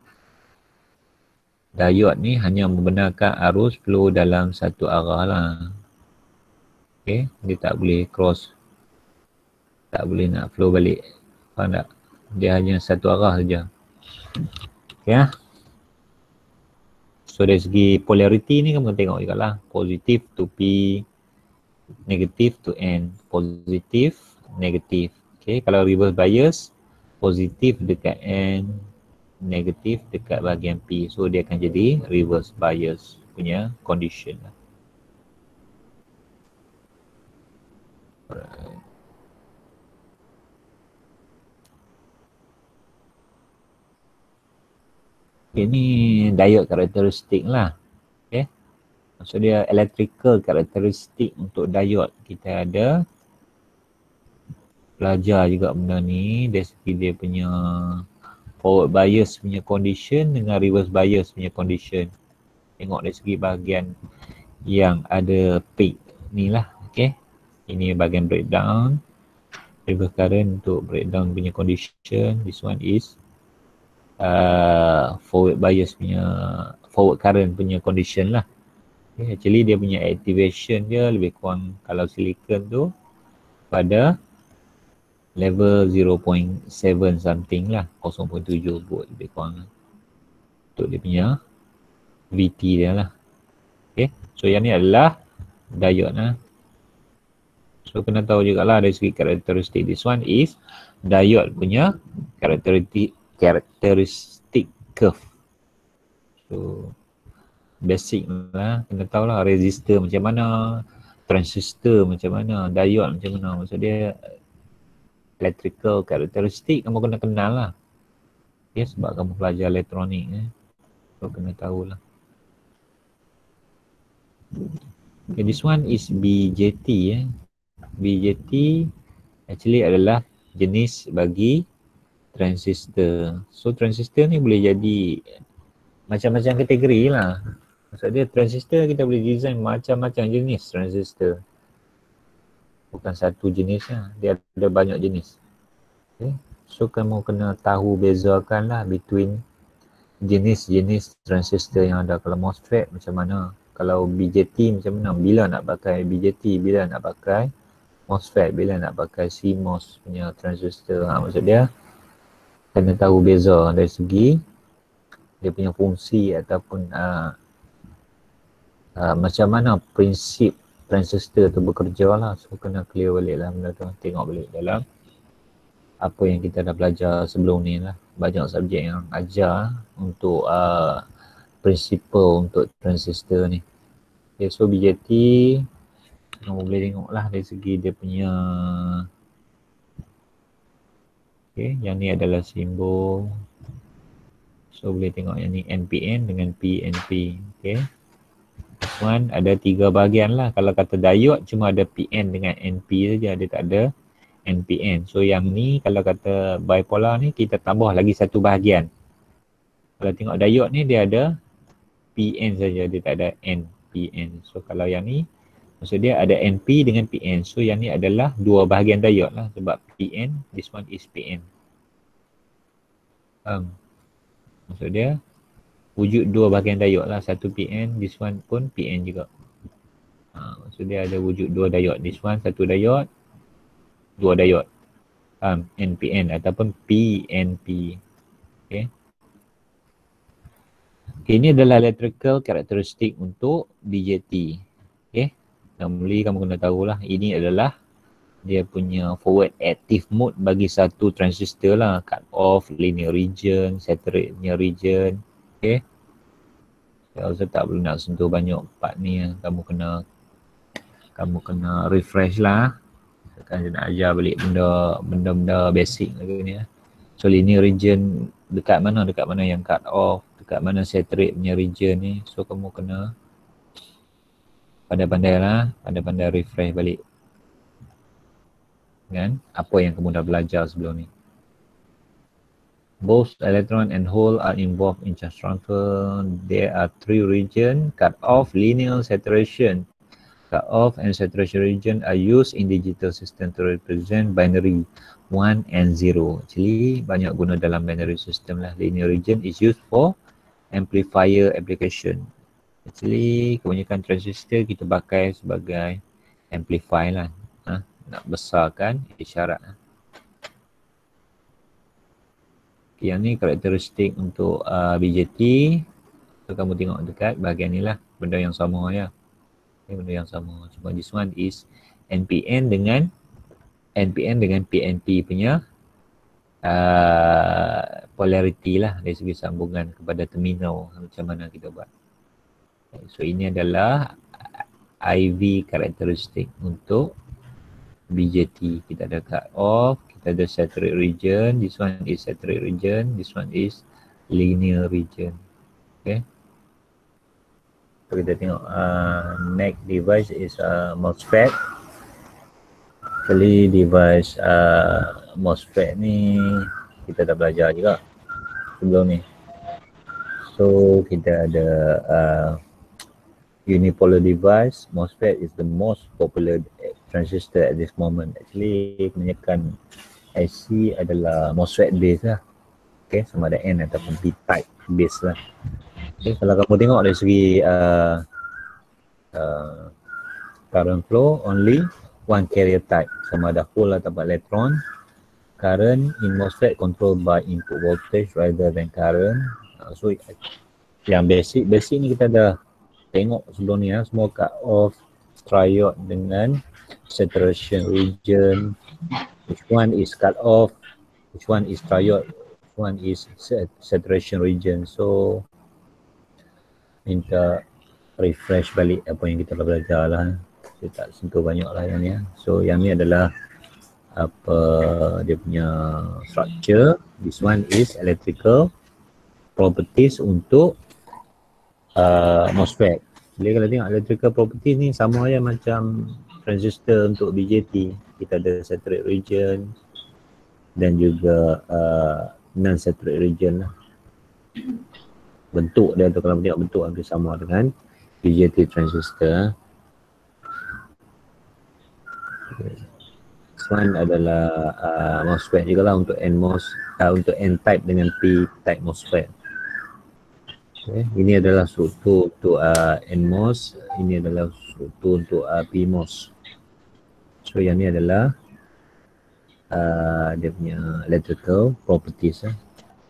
S1: diode ni hanya membenarkan arus flow dalam satu arah lah. Okay, dia tak boleh cross, tak boleh nak flow balik. Faham tak? Dia hanya satu arah saja. Okay lah. So dari segi polarity ni kamu tengok juga lah. Positive to P, negative to N. Positive, negative. Okay, kalau reverse bias, positif dekat N, negatif dekat bahagian P. So dia akan jadi reverse bias punya condition lah. Alright. Okay, ni diode karakteristik lah. Okay. Maksud dia electrical karakteristik untuk diode. Kita ada belajar juga benda ni dari segi dia punya forward bias punya condition dengan reverse bias punya condition. Tengok dari segi bahagian yang ada peak ni lah. Okay. Ini bahagian breakdown. Reverse current untuk breakdown punya condition. This one is Uh, forward bias punya, forward current punya condition lah. Okay, actually dia punya activation dia lebih kurang kalau silicon tu pada level zero point seven something lah, zero point tujuh volt lebih kurang untuk dia punya V T dia lah. Okay, so yang ni adalah diode lah. So kena tahu jugalah dari segi karakteristik. This one is diode punya karakteristik karakteristik curve. So basic lah, kena tahu lah resistor macam mana, transistor macam mana, diode macam mana. Maksud dia electrical characteristic kamu kena kenal lah. Okay, sebab kamu pelajar elektronik eh. So kena tahulah. Okay, this one is B J T eh. B J T actually adalah jenis bagi transistor. So transistor ni boleh jadi macam-macam kategori lah. Maksud dia transistor kita boleh design macam-macam jenis transistor. Bukan satu jenis lah, dia ada banyak jenis. Okay. So kamu kena tahu bezakan lah between jenis-jenis transistor yang ada. Kalau MOSFET macam mana, kalau B J T macam mana, bila nak pakai B J T, bila nak pakai MOSFET, bila nak pakai C MOS punya transistor. Ha, maksud dia kena tahu beza dari segi dia punya fungsi ataupun uh, uh, macam mana prinsip transistor tu bekerja lah. So kena clear balik lah benda tu, tengok balik dalam apa yang kita dah belajar sebelum ni lah. Banyak subjek yang ajar untuk uh, prinsipal untuk transistor ni. Okay, so B J T kamu boleh tengok lah dari segi dia punya. Okay, yang ni adalah simbol. So boleh tengok yang ni N P N dengan P N P. Okay, this one ada tiga bahagian lah. Kalau kata diode cuma ada P N dengan N P saja, dia tak ada N P N. So yang ni kalau kata bipolar ni kita tambah lagi satu bahagian. Kalau tengok diode ni dia ada P N saja, dia tak ada N P N. So kalau yang ni maksud dia ada N P dengan P N. So yang ni adalah dua bahagian diode lah, sebab P N, this one is P N. Um, maksud dia wujud dua bahagian diode lah, satu P N, this one pun P N juga. Ha, maksud dia ada wujud dua diode. This one satu diode, dua diode. Um, N P N ataupun P N P. Okay. Okay, ini adalah electrical characteristic untuk B J T. Okay. Normally kamu kena tahulah ini adalah dia punya forward active mode bagi satu transistor lah. Cut off, linear region, saturate punya region. Okay. Saya rasa tak perlu nak sentuh banyak part ni. Kamu kena kamu kena refresh lah. Sekarang saya nak ajar balik benda benda-benda basic lagi ni. So linear region dekat mana, dekat mana yang cut off, dekat mana saturate punya region ni. So kamu kena pandai-pandai lah, pandai-pandai refresh balik kan apa yang kamu dah belajar sebelum ni. Both electron and hole are involved in charge transfer. There are three regions: cut off, linear, saturation. Cut off and saturation region are used in digital system to represent binary one and zero. Actually banyak guna dalam binary system lah. Linear region is used for amplifier application. Actually kebanyakan transistor kita pakai sebagai amplify lah, ha? Nak besarkan isyarat. Okay, yang ni karakteristik untuk uh, B J T. So kamu tengok dekat bahagian ni lah, benda yang sama ya. Okay, benda yang sama. Cuma this one is N P N dengan N P N dengan P N P punya uh, polarity lah dari segi sambungan kepada terminal, macam mana kita buat. So ini adalah I V karakteristik untuk B J T. Kita ada cut off, kita ada saturate region, this one is saturate region, this one is linear region. Okay. So kita tengok uh, next device is uh, MOSFET. Actually device uh, MOSFET ni kita dah belajar juga sebelum ni. So kita ada uh, unipolar device. MOSFET is the most popular transistor at this moment. Actually kebanyakan I C adalah MOSFET base lah. Okay, sama ada N ataupun P type base lah. Okay, kalau kamu tengok dari segi uh, uh, current flow, only one carrier type, sama ada hole ataupun electron. Current in MOSFET controlled by input voltage rather than current. Uh, so yang basic basic ni kita dah tengok sebelum ni ya, semua cut off, triode dengan saturation region. Which one is cut off, which one is triode, which one is saturation region. So minta refresh balik apa yang kita dah belajar lah. Saya tak sentuh banyak lah yang ni ya. So yang ni adalah apa dia punya structure. This one is electrical properties untuk uh, MOSFET. Jadi kalau tengok electrical properties ni sama je macam transistor untuk B J T. Kita ada saturate region dan juga uh, non-saturate region lah. Bentuk dia tu kalau tengok bentuk hampir sama dengan B J T transistor. This one adalah uh, MOSFET juga lah untuk N MOS, uh, untuk N-type dengan P-type MOSFET. Okay. Ini adalah struktur untuk uh, N MOS, ini adalah struktur untuk uh, P MOS. So yang ni adalah uh, dia punya electrical properties. Eh.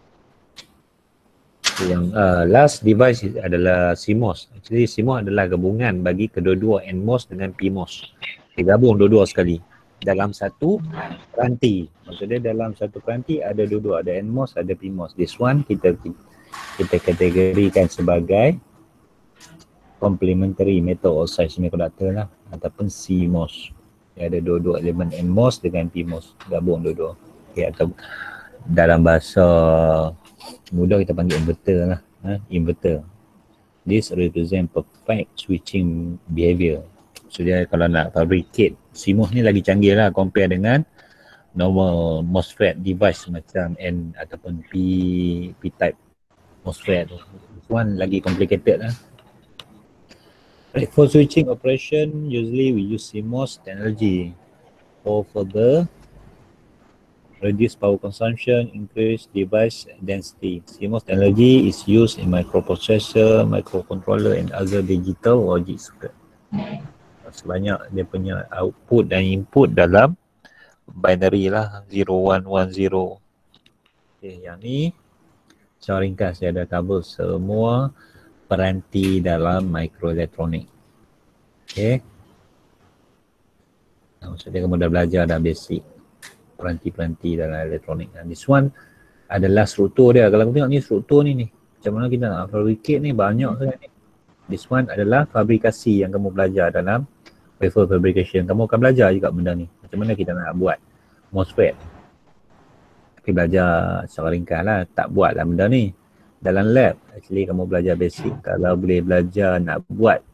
S1: So, yang uh, last device adalah C MOS. Actually C MOS adalah gabungan bagi kedua-dua N MOS dengan P MOS. Digabung dua-dua sekali dalam satu peranti. Maksudnya dalam satu peranti ada dua-dua, ada N MOS, ada P MOS. This one kita kita kategorikan sebagai complementary metal oxide semiconductor lah, ataupun C MOS. Dia ada dua-dua elemen N MOS dengan P MOS, gabung dua-dua. Okay, atau dalam bahasa mudah kita panggil inverter lah, ha? Inverter. This represent perfect switching behavior. So dia kalau nak fabricate C MOS ni lagi canggih lah compare dengan normal MOSFET device macam N ataupun P P-type MOSFET tu. This one lagi complicated lah. Right, for switching operation, usually we use C MOS technology for further reduce power consumption, increase device density. C MOS technology is used in microprocessor, microcontroller and other digital logic circuit. Sebanyak dia punya output dan input dalam binary lah, zero one one zero. Okay, yang ni secara ringkas dia ada cover semua peranti dalam microelektronik. Okay. Maksudnya kamu dah belajar dah basic peranti-peranti dalam elektronik. Dan this one adalah struktur dia. Kalau kamu tengok ni struktur ni ni. Macam mana kita nak fabricate ni banyak sangat ni. This one adalah fabrikasi yang kamu belajar dalam wafer fabrication. Kamu akan belajar juga benda ni. Macam mana kita nak buat MOSFET. Tapi belajar secara ringkas lah. Tak buat lah benda ni. Dalam lab, actually kamu belajar basic. Kalau boleh belajar nak buat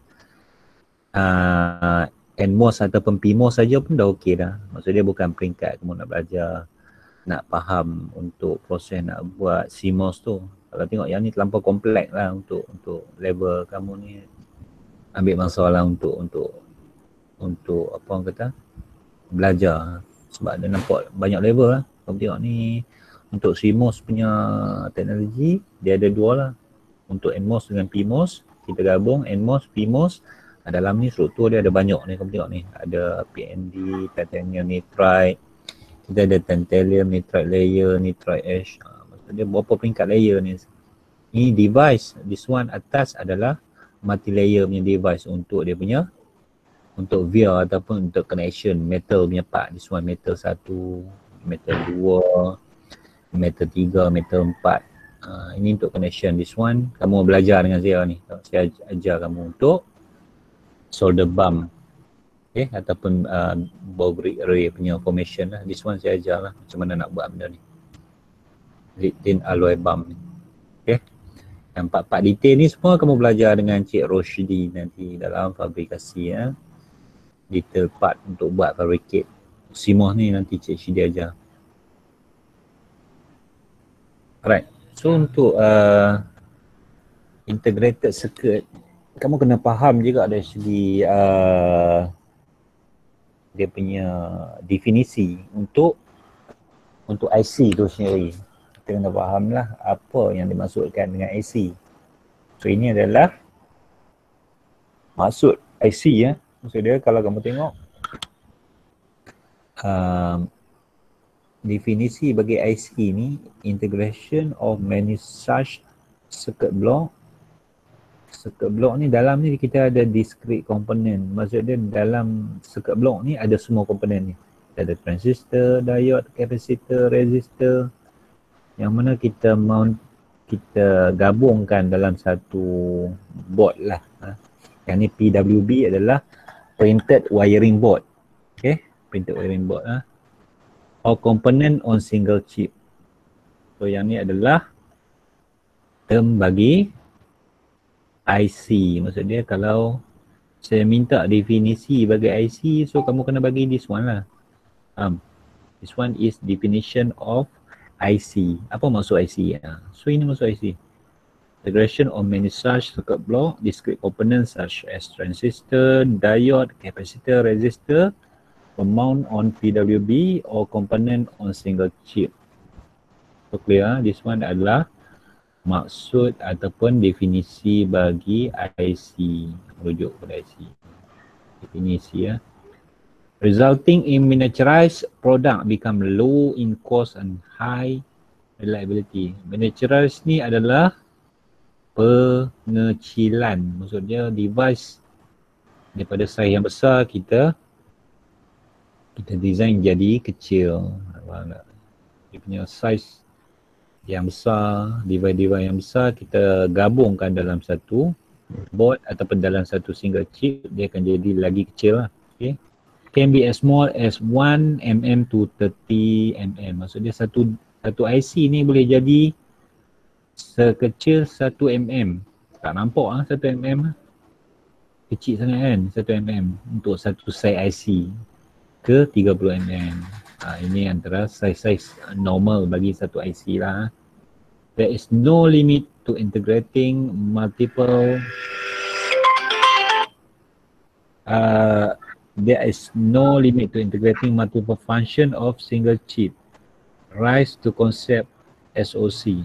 S1: uh, N MOS ataupun P MOS saja pun dah okey dah. Maksudnya bukan peringkat kamu nak belajar, nak faham untuk proses nak buat C MOS tu. Kalau tengok yang ni terlampau kompleks lah untuk untuk level kamu ni. Ambil masa lah untuk untuk untuk apa orang kata belajar, sebab dia nampak banyak level lah. Kamu tengok ni untuk C MOS punya teknologi dia ada dua lah, untuk N MOS dengan P MOS kita gabung N MOS, P MOS. Dalam ni struktur dia ada banyak ni, kamu tengok ni ada P N D, titanium nitride, kita ada tantalum nitride layer, nitride ash. Ha, maksudnya berapa peringkat layer ni. Ini device, this one atas adalah multi layer punya device untuk dia punya untuk via ataupun untuk connection metal punya part. This one metal satu, metal dua, metal tiga, metal empat. Uh, ini untuk connection. This one kamu belajar dengan saya ni. Saya ajar kamu untuk solder bump, okay, ataupun uh, Bogrig array punya formation lah. This one saya ajar lah macam mana nak buat benda ni. Lead-tin alloy bump ni. Okay. Yang part-part detail ni semua kamu belajar dengan Cik Roshdi nanti dalam fabrikasi ya. Detail part untuk buat fabricate C MOS ni nanti Cik Roshdi ajar. Alright. So untuk uh, integrated circuit, kamu kena faham juga dari segi uh, dia punya definisi untuk untuk I C tu sendiri. Kita kena faham lah apa yang dimaksudkan dengan I C. So ini adalah maksud I C ya. Maksud dia kalau kamu tengok um, definisi bagi I C ni, integration of many such circuit block. Circuit block ni dalam ni kita ada discrete component. Maksud dia dalam circuit block ni ada semua komponen ni. Ada transistor, diode, capacitor, resistor, yang mana kita mount, kita gabungkan dalam satu board lah. Yang ni P W B adalah printed wiring board. Okay, printed wiring board lah. or component on single chip. So yang ni adalah term bagi I C. Maksud dia kalau saya minta definisi bagi I C, so kamu kena bagi this one lah. Um, this one is definition of I C. Apa maksud I C? Uh, so ini maksud I C. Integration of many such circuit block, discrete components such as transistor, diode, capacitor, resistor, mount on P W B or component on single chip. So clear, this one adalah maksud ataupun definisi bagi I C, merujuk pada I C. Definisi ya. Resulting in miniaturized product become low in cost and high reliability. Miniaturized ni adalah pengecilan. Maksudnya device daripada saiz yang besar kita kita design jadi kecil. Dia punya saiz yang besar, device-device yang besar kita gabungkan dalam satu board ataupun dalam satu single chip, dia akan jadi lagi kecil lah. Okay. Can be as small as one millimeter to thirty millimeter. Maksudnya satu satu I C ni boleh jadi sekecil satu millimeter. Tak nampak ah satu millimeter. Kecil sangat kan satu millimeter untuk satu saiz I C ke tiga puluh millimeter. Ha, ini antara saiz-saiz normal bagi satu I C lah. There is no limit to integrating multiple uh, there is no limit to integrating multiple function of single chip. Rise to concept S O C.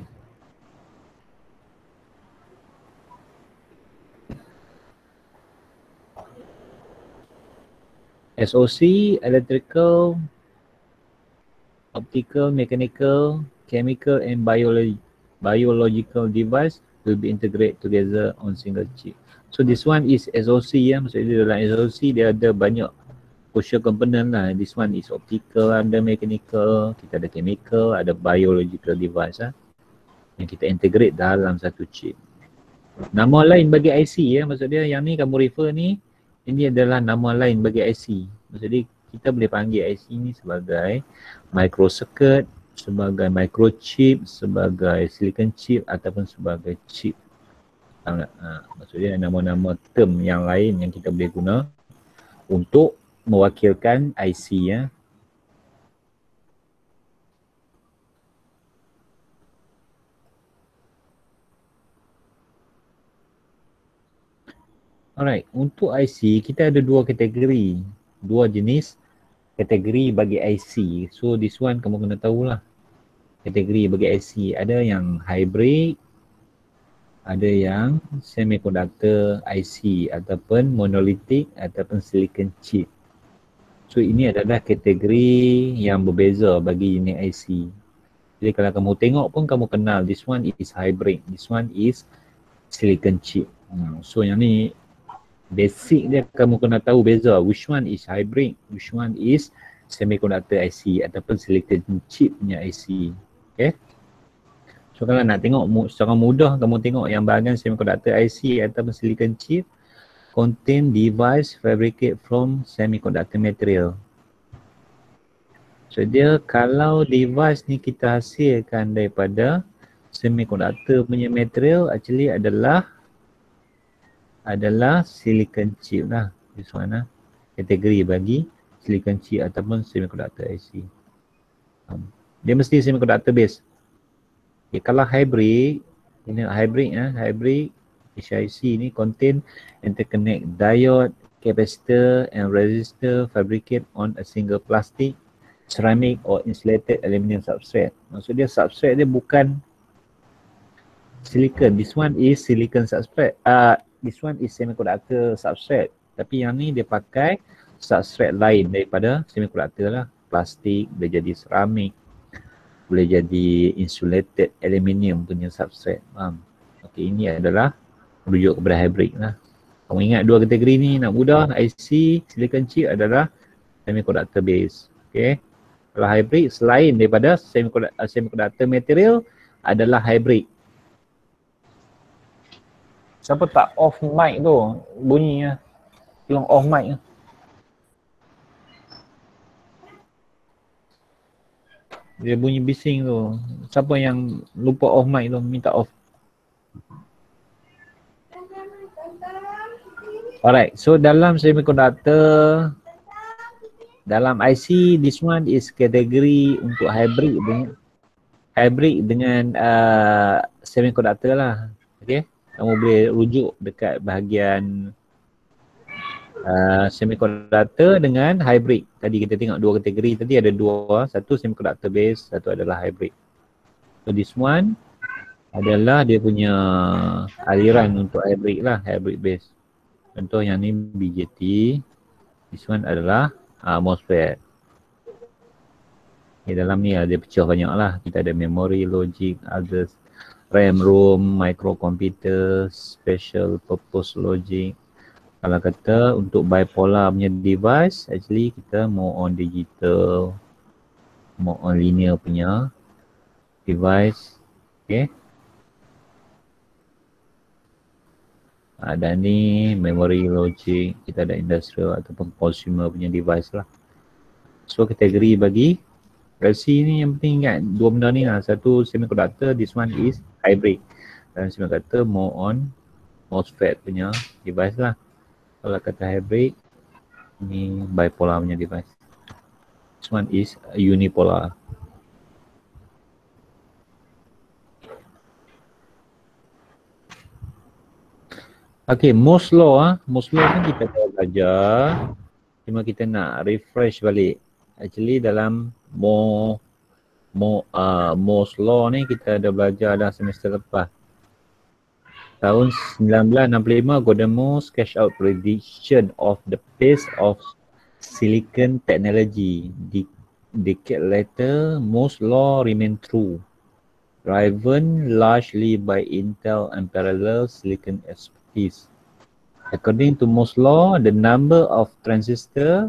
S1: S O C, electrical, optical, mechanical, chemical and biology, biological device will be integrated together on single chip. So this one is S O C ya, maksudnya dalam S O C dia ada banyak crucial component lah. This one is optical, ada mechanical, kita ada chemical, ada biological device lah yang kita integrate dalam satu chip. Nama lain bagi I C ya, maksudnya yang ni kamu refer ni, ini adalah nama lain bagi I C. Maksudnya kita boleh panggil I C ni sebagai microcircuit, sebagai microchip, sebagai silicon chip ataupun sebagai chip. Ha, maksudnya nama-nama term yang lain yang kita boleh guna untuk mewakilkan I C ya. Alright, untuk I C kita ada dua kategori, dua jenis kategori bagi I C. So this one kamu kena tahulah kategori bagi I C. Ada yang hybrid, ada yang semiconductor I C ataupun monolithic ataupun silicon chip. So ini adalah kategori yang berbeza bagi jenis I C. Jadi kalau kamu tengok pun kamu kenal this one is hybrid, this one is silicon chip. Hmm. So yang ni basic dia kamu kena tahu beza which one is hybrid, which one is semiconductor I C ataupun silicon chip punya I C. Okay. So kalau nak tengok secara mudah kamu tengok yang bahagian semiconductor I C ataupun silicon chip contain device fabricated from semiconductor material. So dia kalau device ni kita hasilkan daripada semiconductor punya material actually adalah adalah silicon chip lah. This one lah. Kategori bagi silicon chip ataupun semiconductor I C. Um, dia mesti semiconductor base. Okay, kalau hybrid, ini hybrid ya, hybrid H I C ni contain interconnect diode, capacitor and resistor fabricated on a single plastic, ceramic or insulated aluminium substrate. Maksud dia substrate dia bukan silicon. This one is silicon substrate. Uh, this one is semiconductor substrate. Tapi yang ni dia pakai substrate lain daripada semiconductor lah. Plastik, boleh jadi ceramic, boleh jadi insulated aluminium punya substrate. Faham? Okey, ini adalah merujuk kepada hybrid lah. Kamu ingat dua kategori ni nak mudah, I C, silicon chip adalah semiconductor base. Okey. Kalau hybrid selain daripada semiconductor, semiconductor material adalah hybrid. Siapa tak off mic tu? Bunyinya. Tolong off mic tu. Dia bunyi bising tu. Siapa yang lupa off mic tu, minta off. Alright, so dalam semiconductor, dalam I C, this one is kategori untuk hybrid dengan hybrid dengan uh, semiconductor lah. Okay, kamu boleh rujuk dekat bahagian uh, semiconductor dengan hybrid. Tadi kita tengok dua kategori, tadi ada dua, satu semiconductor base, satu adalah hybrid. So this one adalah dia punya aliran untuk hybrid lah, hybrid base. Contoh yang ni B J T, this one adalah uh, MOSFET. Di dalam ni ada pecah banyak lah. Kita ada memory, logic, others, RAM, ROM, microcomputer, special purpose logic. Kalau kata untuk bipolar punya device, actually kita more on digital, more on linear punya device. Okay. Uh, dan ni memory, logic, kita ada industrial ataupun consumer punya device lah. So kategori bagi L C ni yang penting ingat dua benda ni lah. Satu semiconductor, this one is hybrid. Dan semiconductor more on MOSFET punya device lah. Kalau kata hybrid, ni bipolar punya device. This one is unipolar. Okay, Moore's law ah, Moore's law kan kita dah belajar. Cuma kita nak refresh balik. Actually dalam Moore Moore uh, Moore's law ni kita dah belajar dah semester lepas. Tahun sembilan belas enam puluh lima, Gordon Moore sketch out prediction of the pace of silicon technology. De decade later, Moore's law remained true, driven largely by Intel and parallel silicon expertise. According to Moore's law, the number of transistor,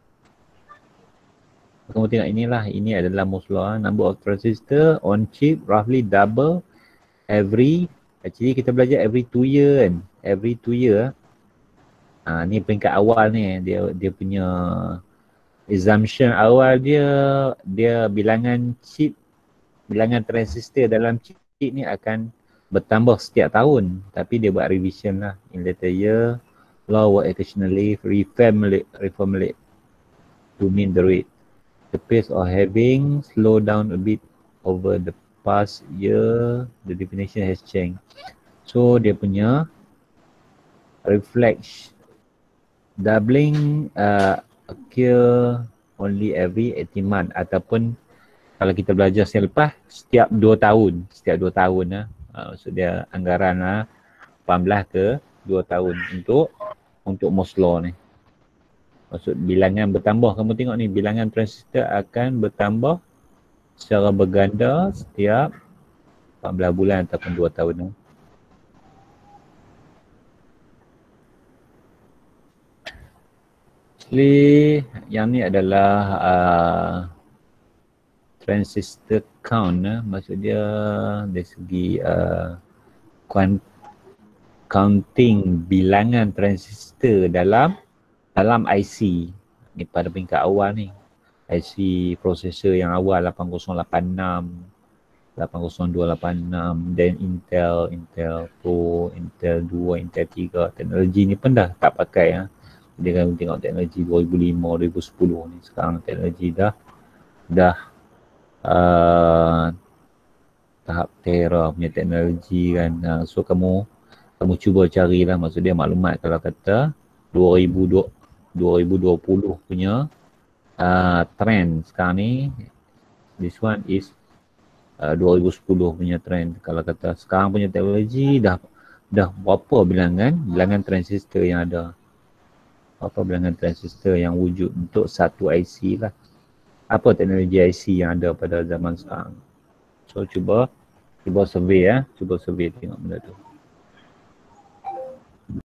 S1: kamu tengok inilah, ini adalah Moore's law, number of transistor on chip roughly double every, actually kita belajar every two year kan, every two year. Ha, ni peringkat awal ni, dia dia punya assumption awal dia, dia bilangan chip, bilangan transistor dalam chip ni akan bertambah setiap tahun, tapi dia buat revision lah. In later year, law will occasionally reformulate, reformulate to mean the rate. The pace of having slowed down a bit over the past year, the definition has changed. So dia punya reflect doubling uh, occur only every eighteen months, ataupun kalau kita belajar selepas setiap dua tahun, setiap dua tahun lah. Uh, maksud dia anggaran lah lapan belas ke dua tahun untuk untuk Moore's law ni. Maksud bilangan bertambah, kamu tengok ni bilangan transistor akan bertambah secara berganda setiap empat belas bulan ataupun dua tahun ni. Actually yang ni adalah uh, transistor count, eh. Maksud dia dari segi uh, counting bilangan transistor dalam dalam I C ni pada peringkat awal ni. I C processor yang awal lapan kosong lapan enam, lapan kosong dua lapan enam, dan Intel, Intel Pro, Intel dua, Intel tiga, teknologi ni pun dah tak pakai ya. Dia kan tengok teknologi dua ribu lima, dua ribu sepuluh ni, sekarang teknologi dah dah Uh, tahap Tera punya teknologi kan. Uh, so kamu kamu cuba carilah, maksud dia maklumat kalau kata dua ribu dua puluh punya uh, trend sekarang ni, this one is uh, dua ribu sepuluh punya trend. Kalau kata sekarang punya teknologi dah dah berapa bilangan bilangan transistor yang ada, apa bilangan transistor yang wujud untuk satu I C lah. Apa teknologi I C yang ada pada zaman sekarang. So cuba cuba survey ya, cuba survey tengok benda tu.